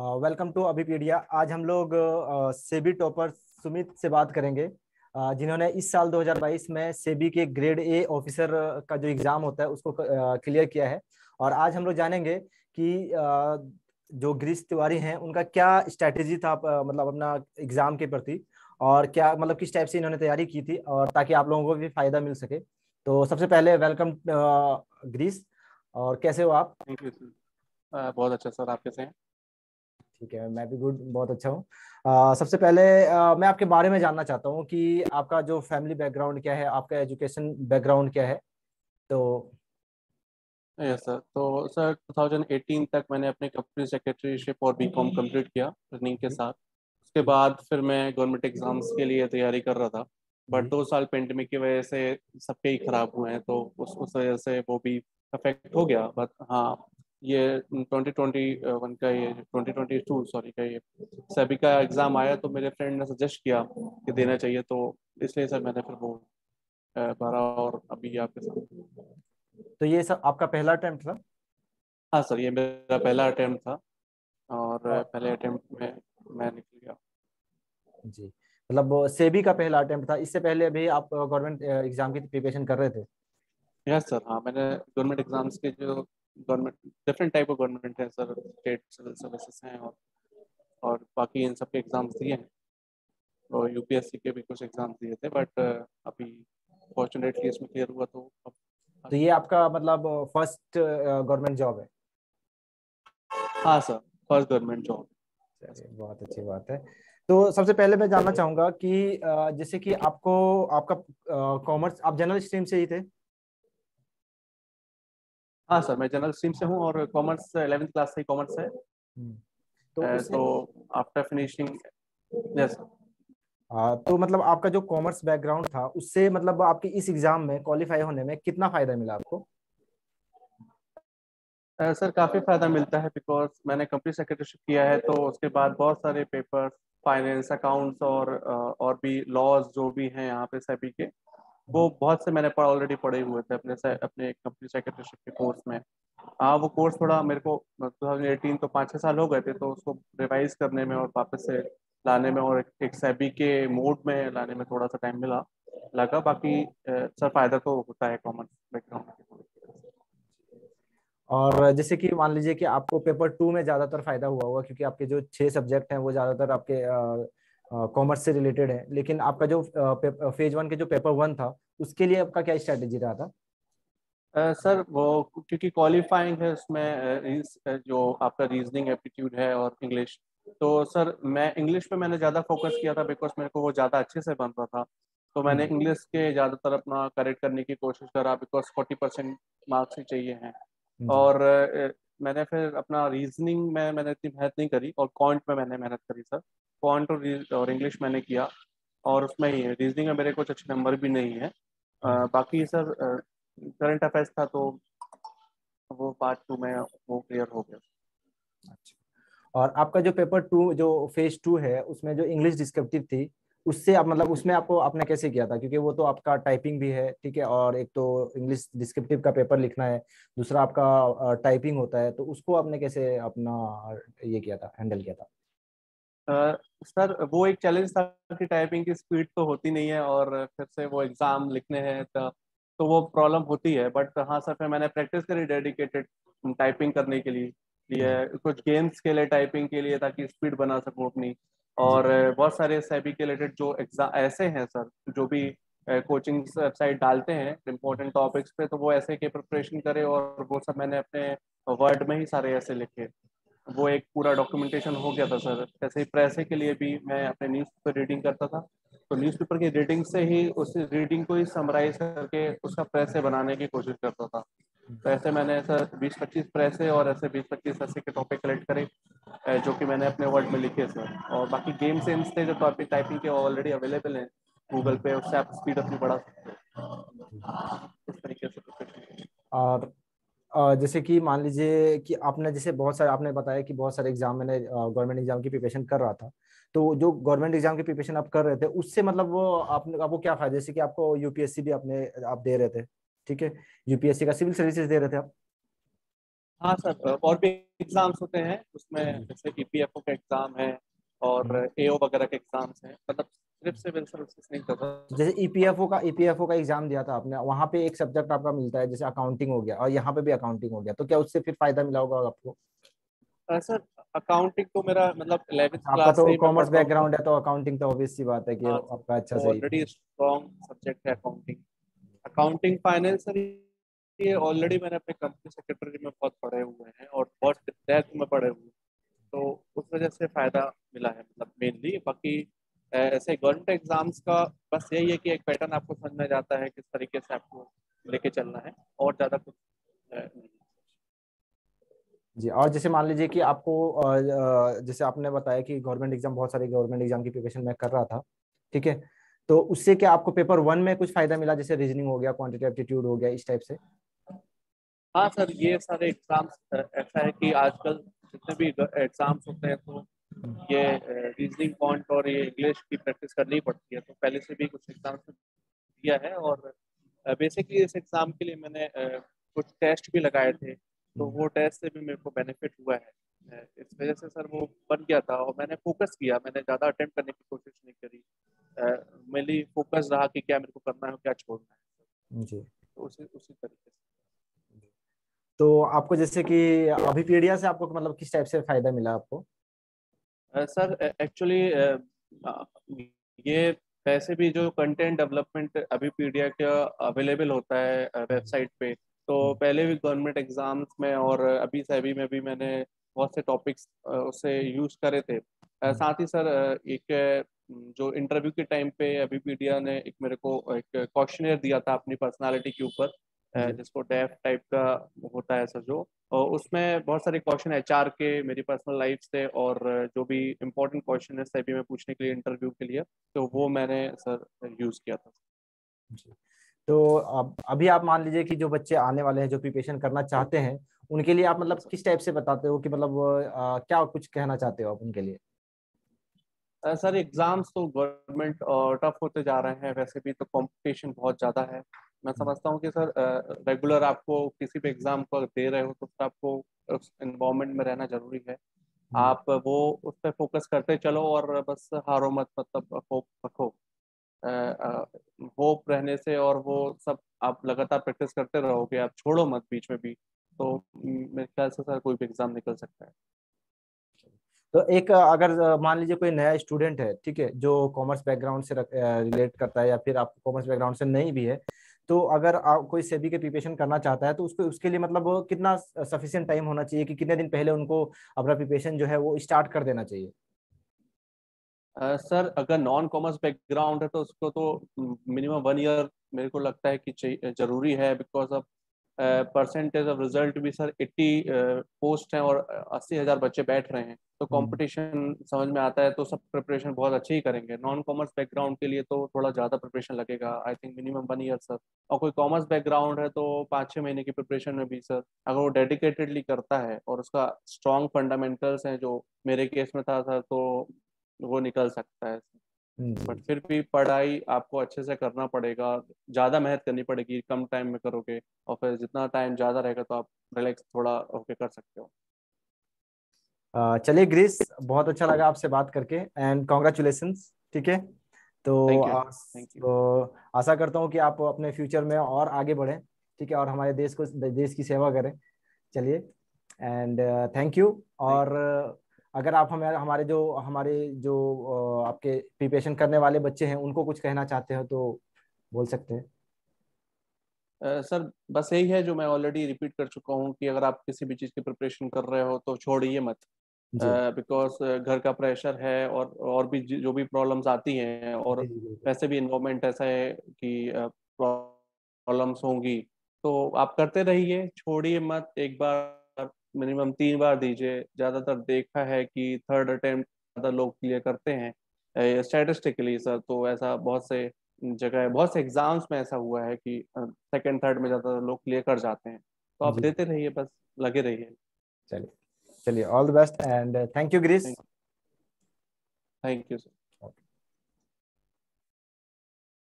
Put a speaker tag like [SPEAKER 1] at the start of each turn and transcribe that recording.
[SPEAKER 1] Welcome to Abhipedia. आज हम लोग सेबी टॉपर सुमित से बात करेंगे, जिन्होंने इस साल 2022 में सेबी के ग्रेड ए ऑफिसर का जो एग्जाम होता है उसको क्लियर किया है। और आज हम लोग जानेंगे कि जो गिरीश तिवारी हैं उनका क्या स्ट्रैटेजी था, मतलब अपना एग्जाम के प्रति, और क्या मतलब किस टाइप से इन्होंने तैयारी की थी, और ताकि आप लोगों को भी फायदा मिल सके। तो सबसे पहले वेलकम गिरीश। और कैसे हो आप?
[SPEAKER 2] Thank you sir. बहुत अच्छा सर, आप कैसे हैं?
[SPEAKER 1] ठीक है, मैं भी गुड, बहुत अच्छा हूँ। सबसे पहले मैं आपके बारे में जानना चाहता हूँ कि आपका जो फैमिली बैकग्राउंड क्या है, आपका एजुकेशन बैकग्राउंड क्या है। तो
[SPEAKER 2] यस सर, तो सर 2018 तक मैंने अपने कंपनी सेक्रेटरीशिप और बीकॉम कंप्लीट किया रनिंग के
[SPEAKER 1] जी
[SPEAKER 2] साथ। उसके
[SPEAKER 1] जी
[SPEAKER 2] बाद फिर मैं गवर्नमेंट एग्जाम्स के लिए तैयारी कर रहा था। बट
[SPEAKER 1] जी।
[SPEAKER 2] 2 साल पेंडेमिक की वजह से सबके ही खराब हुए हैं, तो उस वजह से वो भी अफेक्ट हो गया। बट हाँ, ये 2021 का, ये 2022 सॉरी का, ये सभी का एग्ज़ाम आया तो मेरे फ्रेंड ने सजेस्ट किया कि देना
[SPEAKER 1] हम्म।
[SPEAKER 2] चाहिए, तो इसलिए सर मैंने फिर वो भरा और अभी आपके साथ।
[SPEAKER 1] तो ये सब आपका पहला अटेम्प्ट था?
[SPEAKER 2] हाँ सर, ये मेरा पहला अटेम्प्ट था और
[SPEAKER 1] और
[SPEAKER 2] पहले अटेम्प्ट में मैं निकल गया।
[SPEAKER 1] जी, मतलब वो सेबी का पहला अटेम्प्ट था। इससे पहले भी आप गवर्नमेंट एग्जाम की प्रिपरेशन कर रहे थे?
[SPEAKER 2] यस सर, हाँ मैंने गवर्नमेंट एग्जाम्स के जो government different type of government है सर, स्टेट सिविल सर्विसेज हैं और बाकी इन सब के एग्जाम्स दिए हैं। और यूपीएससी के भी कुछ एग्जाम्स दिए थे, बट अभी फॉर्चुनेटली इसमें क्लियर हुआ तो अब।
[SPEAKER 1] तो ये आपका मतलब फर्स्ट गवर्नमेंट जॉब है?
[SPEAKER 2] हाँ सर, फर्स्ट गवर्नमेंट जॉब।
[SPEAKER 1] चलिए, बहुत अच्छी बात है। तो सबसे पहले मैं जानना चाहूंगा कि जैसे कि आपको, आपका कॉमर्स, आप जनरल स्ट्रीम से ही थे?
[SPEAKER 2] हाँ सर, मैं जनरल स्ट्रीम से हूँ और कॉमर्स 11th क्लास से ही कॉमर्स है।
[SPEAKER 1] हम्म। तो उससे
[SPEAKER 2] तो आफ्टर फिनिशिंग, यस।
[SPEAKER 1] तो मतलब आपका जो कॉमर्स बैकग्राउंड था उससे मतलब आपके इस एग्जाम में क्वालिफाई होने में कितना फायदा मिला आपको?
[SPEAKER 2] सर काफ़ी फ़ायदा मिलता है, बिकॉज मैंने कंपनी सेक्रेटरीशिप किया है तो उसके बाद बहुत सारे पेपर, फाइनेंस, अकाउंट्स और भी लॉज जो भी हैं यहाँ पे सभी के, वो बहुत से मैंने ऑलरेडी पढ़े हुए थे अपने कंपनी सेक्रेटरीशिप के कोर्स में। हाँ, वो कोर्स थोड़ा मेरे को 2018 तो 5-6 साल हो गए थे, तो उसको रिवाइज करने में और वापस से लाने में और एक सेबी के मोड में लाने में थोड़ा सा टाइम लगा। बाकी सर फायदा तो होता है कॉमर्स बैकग्राउंड।
[SPEAKER 1] और जैसे कि मान लीजिए कि आपको पेपर टू में ज्यादातर फायदा हुआ होगा, क्योंकि आपके जो 6 सब्जेक्ट हैं वो ज्यादातर आपके कॉमर्स से रिलेटेड है। लेकिन आपका जो फेज वन के जो पेपर वन था उसके लिए आपका क्या स्ट्रैटेजी रहा था?
[SPEAKER 2] सर वो क्योंकि क्वालिफाइंग है उसमें, जो आपका रीजनिंग एप्टीट्यूड है और इंग्लिश, तो सर मैं इंग्लिश पे मैंने ज़्यादा फोकस किया था, बिकॉज मेरे को वो ज़्यादा अच्छे से बन रहा था। तो मैंने
[SPEAKER 1] हम्म।
[SPEAKER 2] इंग्लिश के ज़्यादातर अपना करेक्ट करने की कोशिश करा, बिकॉज 40% मार्क्स ही चाहिए हैं।
[SPEAKER 1] जी।
[SPEAKER 2] और मैंने फिर अपना रीजनिंग में मैंने इतनी मेहनत नहीं करी और क्वांट में मैंने मेहनत करी सर। क्वांट और इंग्लिश मैंने किया, और उसमें ही रीजनिंग में मेरे कुछ अच्छे नंबर भी नहीं है।
[SPEAKER 1] जी।
[SPEAKER 2] बाकी सर करंट अफेयर्स था तो वो पार्ट टू में वो क्लियर हो गया।
[SPEAKER 1] अच्छा। और आपका जो पेपर टू, जो फेज टू है, उसमें जो इंग्लिश डिस्क्रिप्टिव थी, उससे आप मतलब उसमें आपको आपने कैसे किया था? क्योंकि वो तो आपका टाइपिंग भी है, ठीक है, और एक तो इंग्लिश डिस्क्रिप्टिव का पेपर लिखना है, दूसरा आपका टाइपिंग होता है, तो उसको आपने कैसे अपना ये किया था, हैंडल किया था?
[SPEAKER 2] सर वो एक चैलेंज था कि टाइपिंग की स्पीड तो होती नहीं है और फिर से वो एग्ज़ाम लिखने हैं, तो वो प्रॉब्लम होती है। बट हाँ सर, फिर मैंने प्रैक्टिस करी डेडिकेटेड टाइपिंग करने के लिए
[SPEAKER 1] जी
[SPEAKER 2] कुछ गेम्स के लिए टाइपिंग के लिए, ताकि स्पीड बना सकूँ अपनी।
[SPEAKER 1] जी।
[SPEAKER 2] और बहुत सारे सेबी के रिलेटेड जो एग्जाम ऐसे हैं सर, जो भी कोचिंग वेबसाइट डालते हैं इंपॉर्टेंट टॉपिक्स पे, तो वो ऐसे के प्रिपरेशन करे, और वो सब मैंने अपने वर्ड में ही सारे ऐसे लिखे। वो एक पूरा डॉक्यूमेंटेशन हो गया था सर। जैसे ही प्रेसे के लिए भी मैं अपने न्यूज़पेपर रीडिंग करता था, तो न्यूज़पेपर की रीडिंग से ही उस रीडिंग को ही समराइज करके उसका प्रेसे बनाने की कोशिश करता था। तो ऐसे मैंने सर 20-25 प्रेसे और ऐसे 20-25 ऐसे के टॉपिक कलेक्ट करे, जो कि मैंने अपने वर्ड में लिखे सर। और बाकी गेम सेंस थे जो टॉपिक टाइपिंग के ऑलरेडी अवेलेबल हैं गूगल पे, उससे आप स्पीड अपनी बढ़ा सकते
[SPEAKER 1] जी।
[SPEAKER 2] हो, इस तरीके से प्रिपरेशन।
[SPEAKER 1] और जैसे कि मान लीजिए कि आपने, जैसे बहुत सारे आपने बताया कि बहुत सारे एग्जाम, मैंने गवर्नमेंट एग्जाम की प्रिपरेशन कर रहा था, तो जो गवर्नमेंट एग्जाम की प्रिपरेशन आप कर रहे थे उससे मतलब वो आपने, आपको क्या फायदा? जैसे कि आपको यूपीएससी भी आप दे रहे थे, ठीक है, यूपीएससी का सिविल सर्विसेज दे रहे थे आप?
[SPEAKER 2] हाँ सर, और भी एग्जाम्स होते हैं उसमें, जैसे ईपीएफओ का एग्जाम है और एओ वगैरह के एग्जाम्स हैं, मतलब सिर्फ सिविल सर्विसेज नहीं कर रहा।
[SPEAKER 1] जैसे ईपीएफओ का एग्जाम दिया था आपने, वहां पे एक सब्जेक्ट आपका मिलता है जैसे अकाउंटिंग हो गया, और यहाँ पे भी अकाउंटिंग हो गया, तो क्या उससे फिर फायदा मिला होगा आपको?
[SPEAKER 2] सर अकाउंटिंग तो मेरा मतलब 11th
[SPEAKER 1] अच्छा, आपका
[SPEAKER 2] क्लास
[SPEAKER 1] तो
[SPEAKER 2] से ही मैं
[SPEAKER 1] कॉमर्स
[SPEAKER 2] पढ़ रहा हूँ तो।
[SPEAKER 1] बैकग्राउंड है, तो अकाउंटिंग तो ऑब्वियस सी बात है कि
[SPEAKER 2] हाँ सर,
[SPEAKER 1] आपका अच्छा
[SPEAKER 2] वो
[SPEAKER 1] सही है।
[SPEAKER 2] ऑलरेडी स्ट्रॉन्ग सब्जेक्ट है अकाउंटिंग। अकाउंटिंग फाइनेंस सर, ये ऑलरेडी मैंने अपने कंपनी सेक्रेटरी में बहुत पढ़े हुए हैं और बहुत डेप्थ में पढ़े हुए हैं, तो उस वजह से फायदा मिला है मतलब मेनली। बाकी ऐसे गवर्नमेंट एग्जाम्स का बस यही है कि एक पैटर्न आपको समझ में जाता है किस तरीके से आपको लेके चलना है, और ज्यादा कुछ नहीं।
[SPEAKER 1] जी, और जैसे मान लीजिए कि आपको जैसे आपने बताया कि गवर्नमेंट एग्जाम, बहुत सारे गवर्नमेंट एग्जाम की प्रिपरेशन मैं कर रहा था, ठीक है, तो उससे क्या आपको पेपर वन में कुछ फायदा मिला, जैसे रीजनिंग हो गया, क्वांटिटेटिव एप्टीट्यूड हो गया, इस टाइप से?
[SPEAKER 2] हाँ सर, ये सारे एग्जाम्स ऐसा है कि आजकल जितने भी एग्जाम्स होते हैं तो ये रीजनिंग पॉइंट और ये इंग्लिश की प्रैक्टिस करनी पड़ती है, तो पहले से भी कुछ एग्जाम्स दिया है। और बेसिकली इस एग्जाम के लिए मैंने कुछ टेस्ट भी लगाए थे, तो वो टेस्ट से भी मेरे को बेनिफिट हुआ है। इस वजह से सर वो बन गया था और मैंने फोकस किया, मैंने ज़्यादा अटेम्प्ट करने की कोशिश नहीं करी। मेनली फोकस रहा कि क्या मेरे को करना है और क्या छोड़ना है,
[SPEAKER 1] जी।
[SPEAKER 2] तो उसी उसी तरीके से।
[SPEAKER 1] तो आपको जैसे कि अभी पीडिया से आपको मतलब किस टाइप से फायदा मिला आपको?
[SPEAKER 2] सर एक्चुअली ये वैसे भी जो कंटेंट डेवलपमेंट अभी पीडीएफ का अवेलेबल होता है वेबसाइट पे, तो पहले भी गवर्नमेंट एग्जाम्स में और अभी सैबी में भी मैंने बहुत से टॉपिक्स उससे यूज करे थे। साथ ही सर एक जो इंटरव्यू के टाइम पे अभी पीडिया ने एक मेरे को एक क्वेश्चनियर दिया था अपनी पर्सनालिटी के ऊपर,
[SPEAKER 1] जी।
[SPEAKER 2] जिसको डेफ टाइप का होता है सर जो, और उसमें बहुत सारे क्वेश्चन एचआर के, मेरी पर्सनल लाइफ से, और जो भी इम्पोर्टेंट क्वेश्चन है सभी में पूछने के लिए इंटरव्यू के लिए, तो वो मैंने सर यूज किया था।
[SPEAKER 1] जी। तो अब अभी आप मान लीजिए कि जो बच्चे आने वाले हैं, जो प्रिपरेशन करना चाहते हैं, उनके लिए आप मतलब किस टाइप से बताते हो कि मतलब क्या कुछ कहना चाहते हो आप उनके लिए?
[SPEAKER 2] सर एग्जाम्स तो गवर्नमेंट टफ होते जा रहे हैं, वैसे भी तो कंपटीशन बहुत ज़्यादा है। मैं समझता हूँ कि सर रेगुलर आपको किसी भी एग्जाम को दे रहे हो तो फिर आपको उस इन्वायरमेंट में रहना जरूरी है।
[SPEAKER 1] जी।
[SPEAKER 2] आप वो उस पर फोकस करते चलो और बस हारो मत, मतलब होप रखो। होप रहने से और वो सब आप लगातार प्रैक्टिस करते रहोगे, आप छोड़ो मत बीच में भी, तो मेरे ख्याल से सर कोई भी एग्जाम निकल सकता है।
[SPEAKER 1] तो एक अगर मान लीजिए कोई नया स्टूडेंट है, ठीक है, जो कॉमर्स बैकग्राउंड से रिलेट करता है, या फिर आप कॉमर्स बैकग्राउंड से नहीं भी है, तो अगर आप कोई सेबी के प्रिपरेशन करना चाहता है, तो उसको उसके लिए मतलब वो कितना सफिशिएंट टाइम होना चाहिए, कि कितने दिन पहले उनको अपना प्रिपरेशन जो है वो स्टार्ट कर देना चाहिए?
[SPEAKER 2] सर अगर नॉन कॉमर्स बैकग्राउंड है तो उसको तो मिनिमम 1 ईयर मेरे को लगता है कि जरूरी है, because of percentage of result भी सर 80 पोस्ट हैं और 80,000 बच्चे बैठ रहे हैं, तो
[SPEAKER 1] हम्म।
[SPEAKER 2] कंपटीशन समझ में आता है, तो सब प्रिपरेशन बहुत अच्छे ही करेंगे। नॉन कॉमर्स बैकग्राउंड के लिए तो थोड़ा ज़्यादा प्रिपरेशन लगेगा, I think minimum 1 year sir. और कोई कॉमर्स बैकग्राउंड है तो 5-6 महीने की प्रिपरेशन में भी सर, अगर वो डेडिकेटेडली करता है और उसका स्ट्रॉन्ग फंडामेंटल्स हैं जो मेरे केस में था सर, तो वो निकल सकता है। बट
[SPEAKER 1] जी।
[SPEAKER 2] फिर भी पढ़ाई आपको अच्छे से करना पड़ेगा, ज़्यादा मेहनत करनी पड़ेगी, कम टाइम में करोगे और फिर जितना टाइम ज़्यादा रहेगा तो आप रिलैक्स थोड़ा होके कर सकते हो।
[SPEAKER 1] चलिए ग्रीस, बहुत अच्छा लगा आपसे बात करके, एंड कॉन्ग्रेचुलेशंस, ठीक है। तो
[SPEAKER 2] thank you sir, thank you.
[SPEAKER 1] आशा करता हूँ कि आप अपने फ्यूचर में और आगे बढ़ें, ठीक है, और हमारे देश की सेवा करें। चलिए, एंड थैंक यू।
[SPEAKER 2] थैंक
[SPEAKER 1] और अगर आप हमें हमारे जो आपके प्रिपरेशन करने वाले बच्चे हैं, उनको कुछ कहना चाहते हो तो बोल सकते हैं।
[SPEAKER 2] सर बस यही है जो मैं ऑलरेडी रिपीट कर चुका हूँ कि अगर आप किसी भी चीज़ की प्रिपरेशन कर रहे हो तो छोड़िए मत,
[SPEAKER 1] जी।
[SPEAKER 2] बिकॉज घर का प्रेशर है और भी जो भी प्रॉब्लम्स आती हैं, और
[SPEAKER 1] जी जी, बिल्कुल।
[SPEAKER 2] वैसे भी इन्वायरमेंट ऐसा है कि प्रॉब्लम्स होंगी, तो आप करते रहिए, छोड़िए मत। एक बार मिनिमम 3 बार दीजिए, ज़्यादातर देखा है कि थर्ड अटेम्प्ट ज़्यादा लोग क्लियर करते हैं स्टैटिस्टिकली सर, तो ऐसा बहुत से जगह, बहुत से एग्जाम्स में ऐसा हुआ है कि सेकंड थर्ड में ज़्यादातर लोग क्लियर कर जाते हैं, तो आप
[SPEAKER 1] जी।
[SPEAKER 2] देते रहिए, बस लगे रहिए।
[SPEAKER 1] चलिए, चलिए, all the best, and thank you ग्रीस।
[SPEAKER 2] Thank you sir.